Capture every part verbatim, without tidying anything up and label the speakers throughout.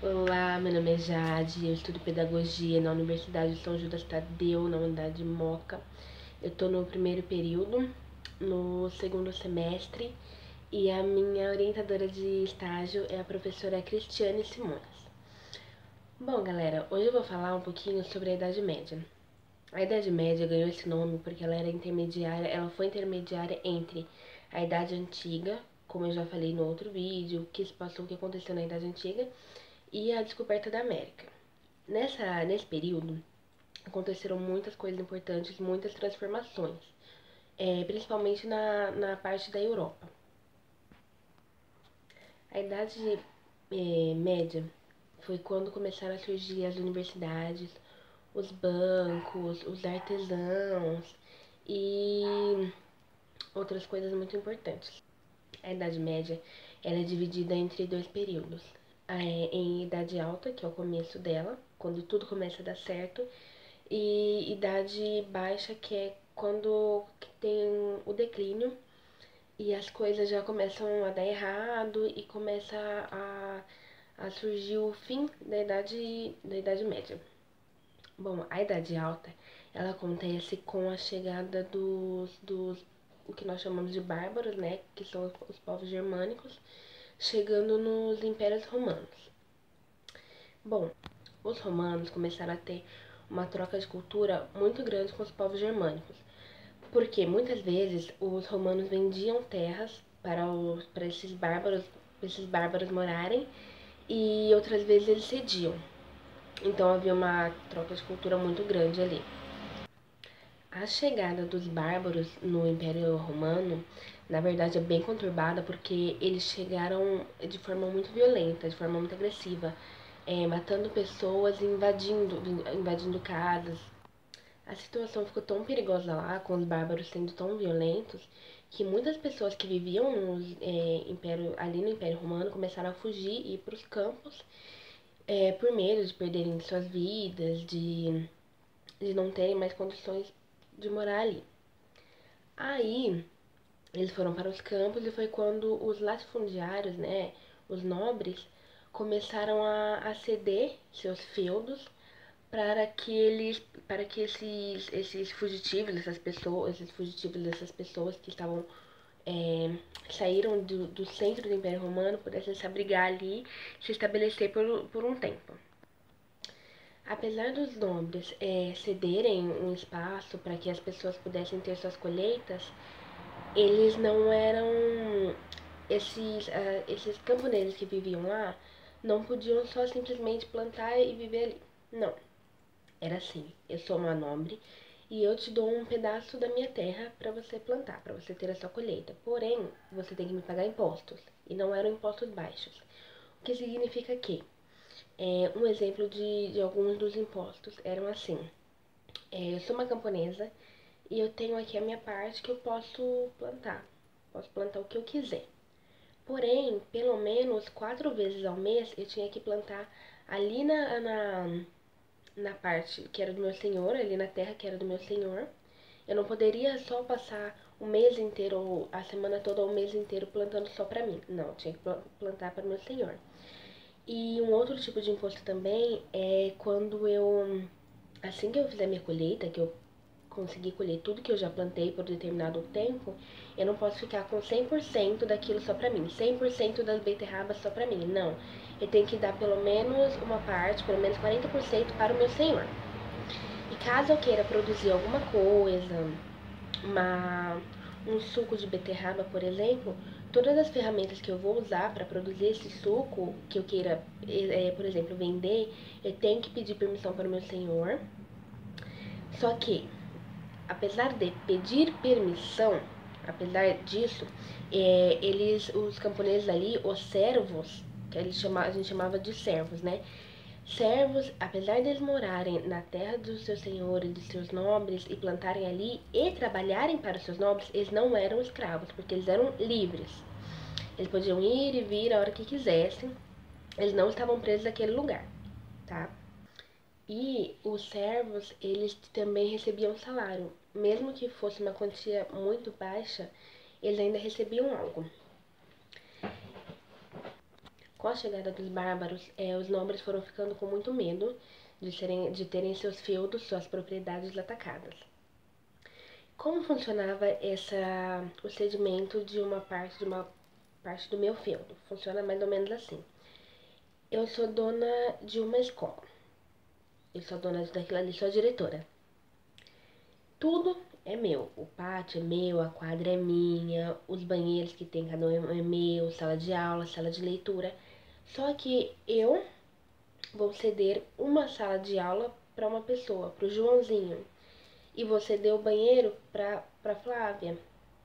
Speaker 1: Olá, meu nome é Jade, eu estudo pedagogia na Universidade de São Judas Tadeu, na unidade Moca. Eu tô no primeiro período, no segundo semestre, e a minha orientadora de estágio é a professora Cristiane Simões. Bom, galera, hoje eu vou falar um pouquinho sobre a Idade Média. A Idade Média ganhou esse nome porque ela era intermediária, ela foi intermediária entre a Idade Antiga, como eu já falei no outro vídeo, o que se passou, o que aconteceu na Idade Antiga, e a descoberta da América. Nessa, nesse período, aconteceram muitas coisas importantes, muitas transformações, é, principalmente na, na parte da Europa. A Idade é, Média foi quando começaram a surgir as universidades, os bancos, os artesãos e outras coisas muito importantes. A Idade Média ela é dividida entre dois períodos. É, em Idade Alta, que é o começo dela, quando tudo começa a dar certo, e Idade Baixa, que é quando tem o declínio e as coisas já começam a dar errado e começa a, a surgir o fim da Idade, da Idade Média. Bom, a Idade Alta, ela acontece com a chegada dos, dos o que nós chamamos de bárbaros, né, que são os povos germânicos, chegando nos impérios romanos. Bom, os romanos começaram a ter uma troca de cultura muito grande com os povos germânicos, porque muitas vezes os romanos vendiam terras para, os, para esses bárbaros, esses bárbaros morarem, e outras vezes eles cediam. Então havia uma troca de cultura muito grande ali. A chegada dos bárbaros no Império Romano, na verdade, é bem conturbada porque eles chegaram de forma muito violenta, de forma muito agressiva, é, matando pessoas e invadindo, invadindo casas. A situação ficou tão perigosa lá, com os bárbaros sendo tão violentos, que muitas pessoas que viviam no, é, Império, ali no Império Romano começaram a fugir e ir para os campos, é, por medo de perderem suas vidas, de, de não terem mais condições de morar ali. Aí eles foram para os campos e foi quando os latifundiários, né, os nobres, começaram a, a ceder seus feudos para que eles, para que esses, esses fugitivos, essas pessoas, esses fugitivos dessas pessoas que estavam é, saíram do, do centro do Império Romano pudessem se abrigar ali, se estabelecer por, por um tempo. Apesar dos nobres é, cederem um espaço para que as pessoas pudessem ter suas colheitas, eles não eram esses uh, esses camponeses que viviam lá não podiam só simplesmente plantar e viver ali. Não, era assim: eu sou uma nobre e eu te dou um pedaço da minha terra para você plantar, para você ter a sua colheita. Porém, você tem que me pagar impostos, e não eram impostos baixos. O que significa que é, um exemplo de, de alguns dos impostos eram assim: é, eu sou uma camponesa e eu tenho aqui a minha parte que eu posso plantar. Posso plantar o que eu quiser. Porém, pelo menos quatro vezes ao mês eu tinha que plantar ali na, na, na parte que era do meu senhor, ali na terra que era do meu senhor. Eu não poderia só passar o mês inteiro, ou a semana toda, ou o mês inteiro plantando só pra mim. Não, eu tinha que plantar para o meu senhor. E um outro tipo de imposto também é quando eu, assim que eu fizer minha colheita, que eu conseguir colher tudo que eu já plantei por determinado tempo, eu não posso ficar com cem por cento daquilo só pra mim, cem por cento das beterrabas só pra mim, não. Eu tenho que dar pelo menos uma parte, pelo menos quarenta por cento para o meu senhor. E caso eu queira produzir alguma coisa, uma, um suco de beterraba, por exemplo, todas as ferramentas que eu vou usar para produzir esse suco, que eu queira, é, por exemplo, vender, eu tenho que pedir permissão para o meu senhor. Só que apesar de pedir permissão, apesar disso, é, eles, os camponeses ali, os servos, que eles chama, a gente chamava de servos, né? Servos, apesar de eles morarem na terra dos seus senhores, dos seus nobres, e plantarem ali e trabalharem para os seus nobres, eles não eram escravos, porque eles eram livres. Eles podiam ir e vir a hora que quisessem, eles não estavam presos àquele lugar, tá? E os servos, eles também recebiam salário. Mesmo que fosse uma quantia muito baixa, eles ainda recebiam algo. Com a chegada dos bárbaros, é, os nobres foram ficando com muito medo de, serem, de terem seus feudos, suas propriedades atacadas. Como funcionava essa, o cedimento de uma parte de uma parte do meu feudo? Funciona mais ou menos assim. Eu sou dona de uma escola. Eu sou dona daquilo ali, sou a diretora. Tudo é meu. O pátio é meu, a quadra é minha, os banheiros que tem cada um é meu, sala de aula, sala de leitura. Só que eu vou ceder uma sala de aula para uma pessoa, para o Joãozinho. E vou ceder o banheiro para para Flávia.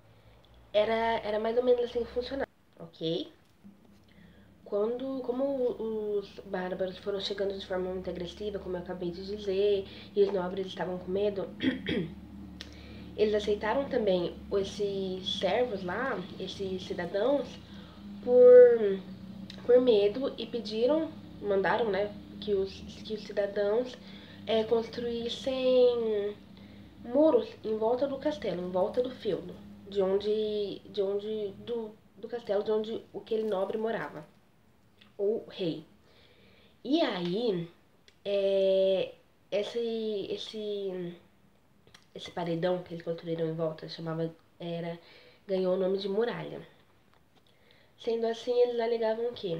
Speaker 1: Era, era mais ou menos assim que funcionava, ok? Quando, como os bárbaros foram chegando de forma muito agressiva, como eu acabei de dizer, e os nobres estavam com medo, eles aceitaram também esses servos lá, esses cidadãos, por, por medo e pediram, mandaram, né, que os, que os cidadãos é, construíssem muros em volta do castelo, em volta do feudo, de onde, de onde, do, do castelo de onde aquele nobre morava, ou rei. E aí, é, esse, esse, esse paredão que eles construíram em volta chamava, era, ganhou o nome de muralha. Sendo assim, eles alegavam que,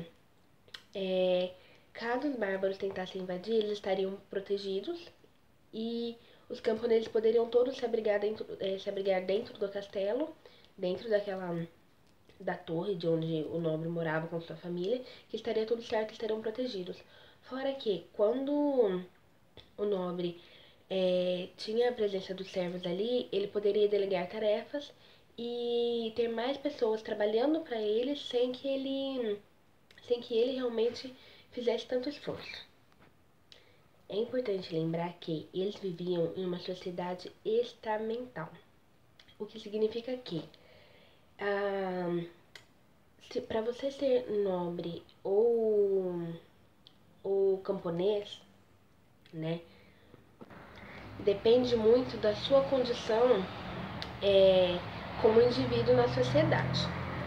Speaker 1: é, caso os bárbaros tentassem invadir, eles estariam protegidos e os camponeses poderiam todos se abrigar dentro, é, se abrigar dentro do castelo, dentro daquela da torre de onde o nobre morava com sua família, que estaria tudo certo, estariam protegidos. Fora que, quando o nobre é, tinha a presença dos servos ali, ele poderia delegar tarefas e ter mais pessoas trabalhando para ele sem que ele sem que ele realmente fizesse tanto esforço. É importante lembrar que eles viviam em uma sociedade estamental, o que significa que ah, para você ser nobre ou, ou camponês, né, depende muito da sua condição é, como indivíduo na sociedade.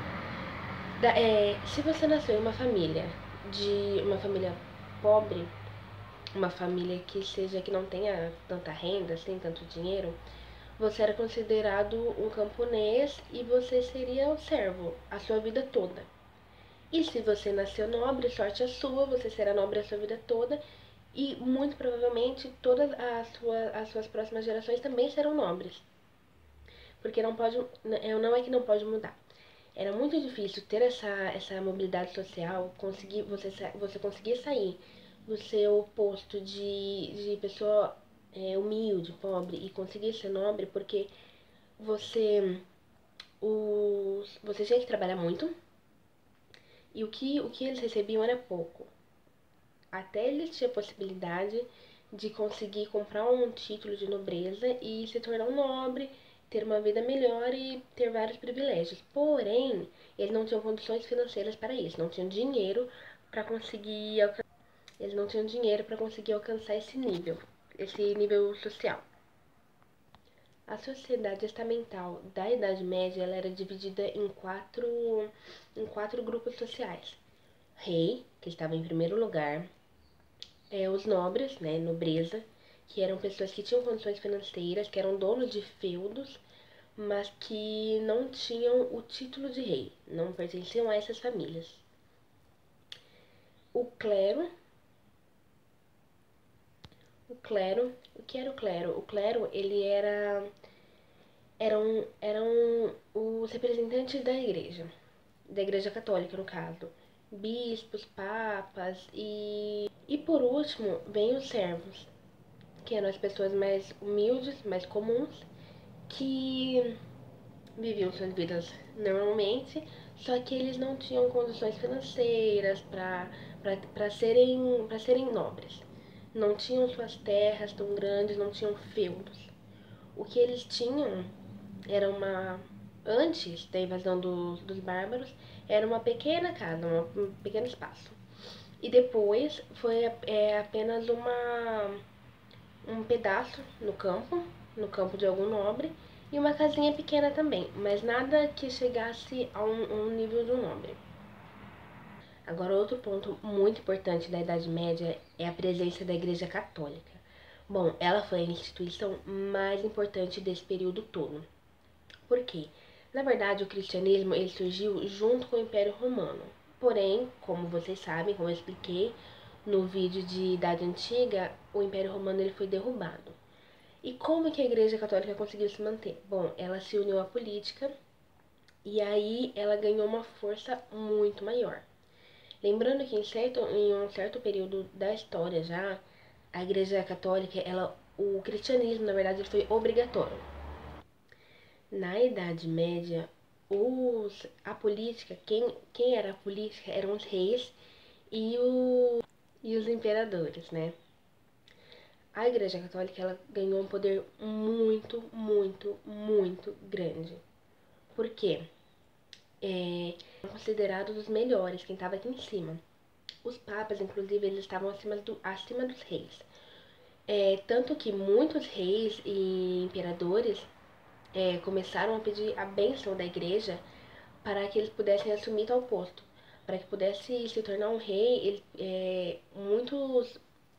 Speaker 1: Da, é, se você nasceu em uma família de uma família pobre, uma família que seja que não tenha tanta renda, assim, tanto dinheiro, você era considerado um camponês e você seria o servo a sua vida toda. E se você nasceu nobre, sorte a sua, você será nobre a sua vida toda e muito provavelmente todas as, sua, as suas próximas gerações também serão nobres. Porque não pode, não é que não pode mudar. Era muito difícil ter essa, essa mobilidade social, conseguir, você, você conseguir sair do seu posto de, de pessoa é, humilde, pobre, e conseguir ser nobre, porque você, os, você tinha que trabalhar muito, e o que, o que eles recebiam era pouco. Até eles tinham a possibilidade de conseguir comprar um título de nobreza e se tornar um nobre, ter uma vida melhor e ter vários privilégios. Porém, eles não tinham condições financeiras para isso, não tinham dinheiro para conseguir eles não tinham dinheiro para conseguir alcançar esse nível, esse nível social. A sociedade estamental da Idade Média ela era dividida em quatro, em quatro grupos sociais. Rei, que estava em primeiro lugar, é, os nobres, né, nobreza, que eram pessoas que tinham condições financeiras, que eram donos de feudos, mas que não tinham o título de rei, não pertenciam a essas famílias. O clero, o clero, o que era o clero? O clero, ele era eram eram os representantes da igreja, da igreja católica no caso, bispos, papas e e por último vem os servos, que eram as pessoas mais humildes, mais comuns, que viviam suas vidas normalmente, só que eles não tinham condições financeiras para serem, para serem nobres. Não tinham suas terras tão grandes, não tinham feudos. O que eles tinham era uma. Antes da invasão dos, dos bárbaros, era uma pequena casa, uma, um pequeno espaço. E depois foi é, apenas uma, um pedaço no campo, no campo de algum nobre, e uma casinha pequena também, mas nada que chegasse a um, um nível de um nobre. Agora, outro ponto muito importante da Idade Média é a presença da Igreja Católica. Bom, ela foi a instituição mais importante desse período todo. Por quê? Na verdade, o cristianismo ele surgiu junto com o Império Romano. Porém, como vocês sabem, como eu expliquei no vídeo de Idade Antiga, o Império Romano ele foi derrubado. E como que a Igreja Católica conseguiu se manter? Bom, ela se uniu à política e aí ela ganhou uma força muito maior. Lembrando que em, certo, em um certo período da história já, a Igreja Católica, ela, o cristianismo, na verdade, ele foi obrigatório. Na Idade Média, os, a política, quem, quem era a política eram os reis e, o, e os imperadores, né? A Igreja Católica ela ganhou um poder muito, muito, muito grande. Por quê? É, são considerados os melhores, quem estava aqui em cima. Os papas, inclusive, eles estavam acima, do, acima dos reis. É, tanto que muitos reis e imperadores é, começaram a pedir a bênção da igreja para que eles pudessem assumir tal posto. Para que pudesse se tornar um rei, ele, é, muitos,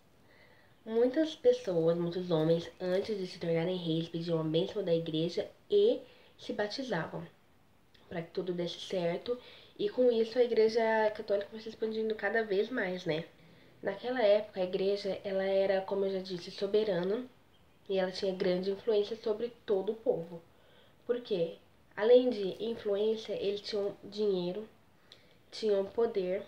Speaker 1: muitas pessoas, muitos homens, antes de se tornarem reis, pediam a bênção da igreja e se batizavam para que tudo desse certo. E com isso a igreja católica foi se expandindo cada vez mais, né? Naquela época a igreja ela era, como eu já disse, soberana e ela tinha grande influência sobre todo o povo. Por quê? Além de influência, eles tinham dinheiro, tinham poder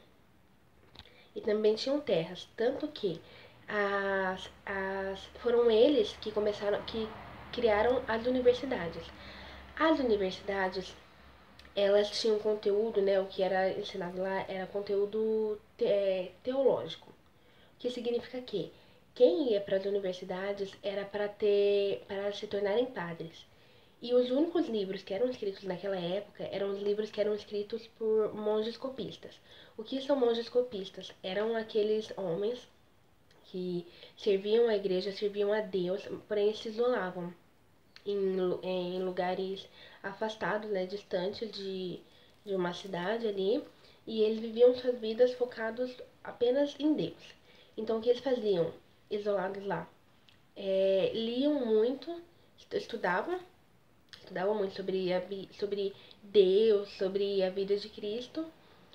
Speaker 1: e também tinham terras. Tanto que as, as, foram eles que começaram, que criaram as universidades. As universidades, elas tinham conteúdo, né? O que era ensinado lá era conteúdo te, teológico. O que significa que quem ia para as universidades era para ter, para se tornarem padres. E os únicos livros que eram escritos naquela época eram os livros que eram escritos por monges copistas. O que são monges copistas? Eram aqueles homens que serviam a igreja, serviam a Deus, porém se isolavam em, em lugares afastados, né, distantes de, de uma cidade ali, e eles viviam suas vidas focados apenas em Deus. Então o que eles faziam, isolados lá? É, liam muito, estudavam, estudavam muito sobre, a, sobre Deus, sobre a vida de Cristo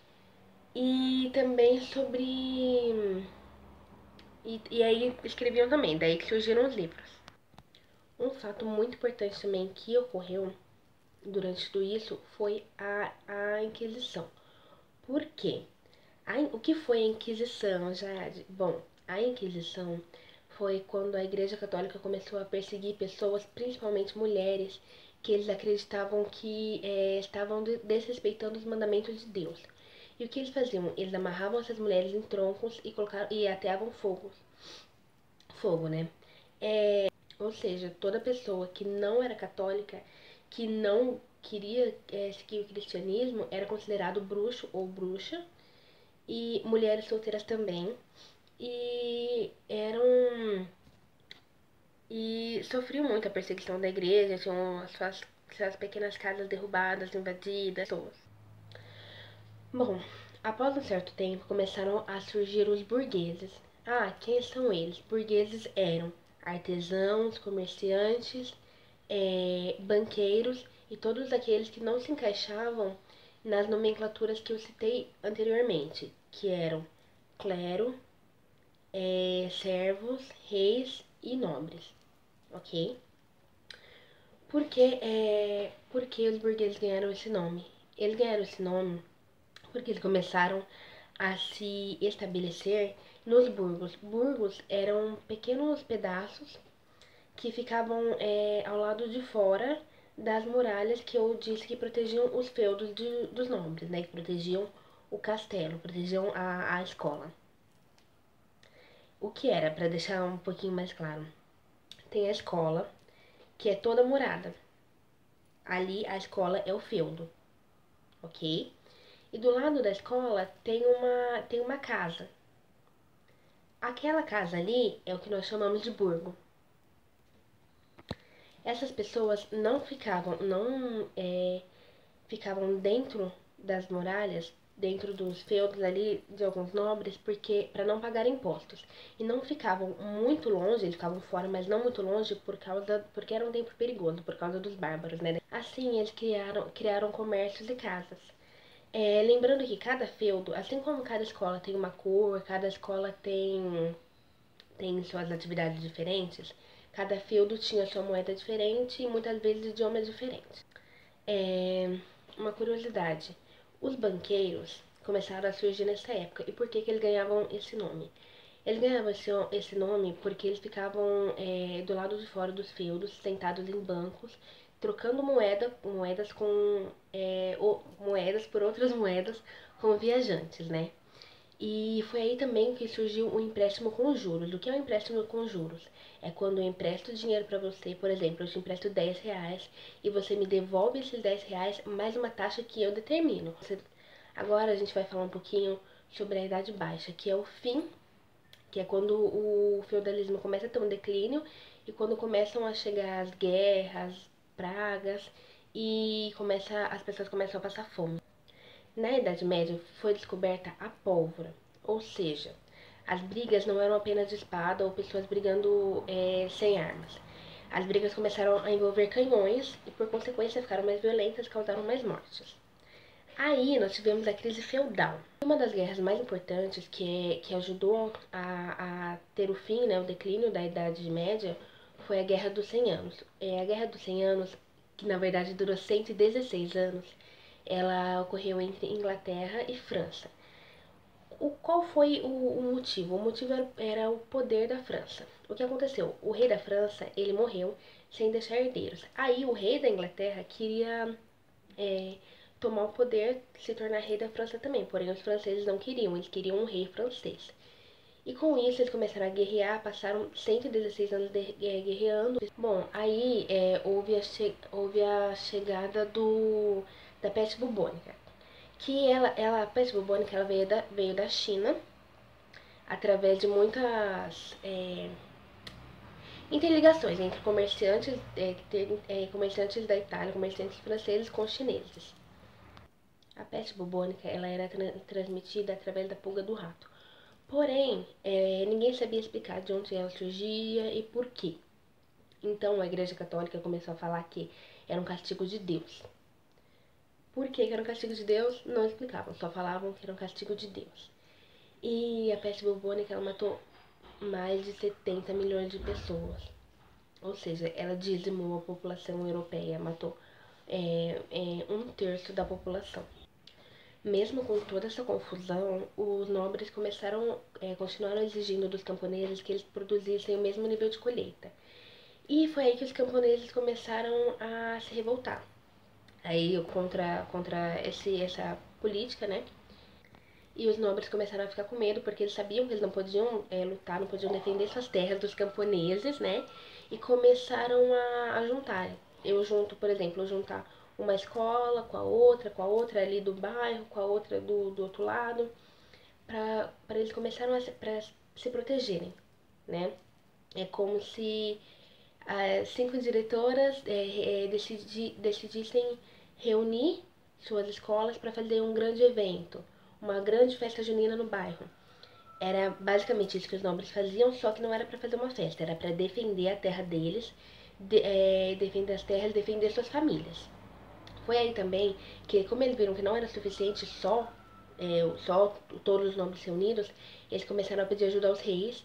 Speaker 1: e também sobre. E, e aí escreviam também, daí que surgiram os livros. Um fato muito importante também que ocorreu durante tudo isso foi a, a Inquisição. Por quê? A, o que foi a Inquisição, Jade? Bom, a Inquisição foi quando a Igreja Católica começou a perseguir pessoas, principalmente mulheres, que eles acreditavam que é, estavam desrespeitando os mandamentos de Deus. E o que eles faziam? Eles amarravam essas mulheres em troncos e, colocavam, e ateavam fogo. Fogo, né? É, ou seja, toda pessoa que não era católica, que não queria é, seguir o cristianismo, era considerado bruxo ou bruxa. E mulheres solteiras também. E eram e sofriam muito a perseguição da igreja, tinham as suas, suas pequenas casas derrubadas, invadidas, pessoas. Bom, após um certo tempo começaram a surgir os burgueses. Ah, quem são eles? Burgueses eram artesãos, comerciantes, é, banqueiros e todos aqueles que não se encaixavam nas nomenclaturas que eu citei anteriormente, que eram clero, é, servos, reis e nobres, ok? Por que, é, por que os burgueses ganharam esse nome? Eles ganharam esse nome porque eles começaram a se estabelecer nos burgos. Burgos eram pequenos pedaços que ficavam é, ao lado de fora das muralhas que eu disse que protegiam os feudos de, dos nobres, né? Que protegiam o castelo, protegiam a, a escola. O que era, para deixar um pouquinho mais claro? Tem a escola, que é toda murada. Ali a escola é o feudo, ok? E do lado da escola tem uma, tem uma casa. Aquela casa ali é o que nós chamamos de burgo. Essas pessoas não ficavam, não é, ficavam dentro das muralhas dentro dos feudos ali de alguns nobres, porque para não pagar impostos. E não ficavam muito longe, eles ficavam fora, mas não muito longe, por causa, porque era um tempo perigoso, por causa dos bárbaros, né? Assim, eles criaram, criaram comércios e casas. É, lembrando que cada feudo, assim como cada escola tem uma cor, cada escola tem, tem suas atividades diferentes, cada feudo tinha sua moeda diferente e muitas vezes idiomas diferentes. É, uma curiosidade, os banqueiros começaram a surgir nessa época. E por que, que eles ganhavam esse nome? Eles ganhavam esse, esse nome porque eles ficavam é, do lado de fora dos feudos, sentados em bancos, trocando moeda, moedas com é, o, moedas por outras moedas com viajantes, né? E foi aí também que surgiu o empréstimo com juros. O que é o empréstimo com juros? É quando eu empresto dinheiro para você, por exemplo, eu te empresto dez reais e você me devolve esses dez reais mais uma taxa que eu determino. Agora a gente vai falar um pouquinho sobre a Idade Baixa, que é o fim, que é quando o feudalismo começa a ter um declínio e quando começam a chegar as guerras, pragas e começa, as pessoas começam a passar fome. Na Idade Média foi descoberta a pólvora, ou seja, as brigas não eram apenas de espada ou pessoas brigando é, sem armas. As brigas começaram a envolver canhões e, por consequência, ficaram mais violentas e causaram mais mortes. Aí nós tivemos a crise feudal. Uma das guerras mais importantes que, que ajudou a, a ter o fim, né, o declínio da Idade Média, foi a Guerra dos Cem Anos. É, a Guerra dos Cem Anos, que na verdade durou cento e dezesseis anos, ela ocorreu entre Inglaterra e França. O, qual foi o, o motivo? O motivo era, era o poder da França. O que aconteceu? O rei da França, ele morreu sem deixar herdeiros. Aí o rei da Inglaterra queria é, tomar o poder, se tornar rei da França também. Porém, os franceses não queriam, eles queriam um rei francês. E com isso eles começaram a guerrear, passaram cento e dezesseis anos de, é, guerreando. Bom, aí é, houve, a che, houve a chegada do, da peste bubônica. Que ela, ela, a peste bubônica ela veio, da, veio da China, através de muitas é, interligações entre comerciantes, é, é, comerciantes da Itália, comerciantes franceses com chineses. A peste bubônica ela era tra transmitida através da pulga do rato. Porém, é, ninguém sabia explicar de onde ela surgia e por quê. Então a Igreja Católica começou a falar que era um castigo de Deus. Por que, que era um castigo de Deus? Não explicavam, só falavam que era um castigo de Deus. E a peste bubônica ela matou mais de setenta milhões de pessoas. Ou seja, ela dizimou a população europeia, matou é, é, um terço da população. Mesmo com toda essa confusão, os nobres começaram, é, continuaram exigindo dos camponeses que eles produzissem o mesmo nível de colheita. E foi aí que os camponeses começaram a se revoltar. Aí contra, contra esse, essa política, né? E os nobres começaram a ficar com medo, porque eles sabiam que eles não podiam é, lutar, não podiam defender suas terras dos camponeses, né? E começaram a, a juntar. Eu junto, por exemplo, juntar uma escola com a outra, com a outra ali do bairro, com a outra do, do outro lado, para eles começaram a se, pra se protegerem, né? É como se as cinco diretoras é, é, decidi, decidissem reunir suas escolas para fazer um grande evento, uma grande festa junina no bairro. Era basicamente isso que os nobres faziam, só que não era para fazer uma festa, era para defender a terra deles, de, é, defender as terras, defender suas famílias. Foi aí também que, como eles viram que não era suficiente só, é, só todos os nobres reunidos, eles começaram a pedir ajuda aos reis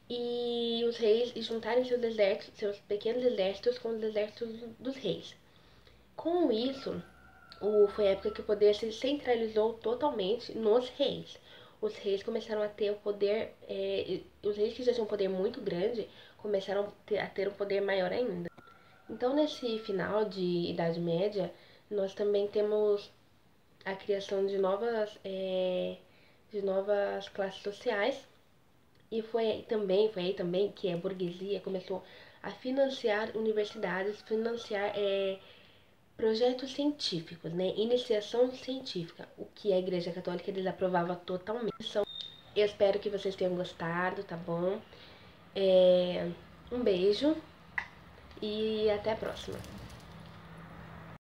Speaker 1: e os reis e juntarem seus exércitos, seus pequenos exércitos com os exércitos dos reis. Com isso, o, foi a época que o poder se centralizou totalmente nos reis. Os reis começaram a ter o poder, é, os reis que já tinham um poder muito grande, começaram a ter, a ter um poder maior ainda. Então, nesse final de Idade Média, nós também temos a criação de novas, é, de novas classes sociais. E foi aí também, foi aí também que a burguesia começou a financiar universidades, financiar é, projetos científicos, né? Iniciação científica, o que a Igreja Católica desaprovava totalmente. Eu espero que vocês tenham gostado, tá bom? É, um beijo e até a próxima.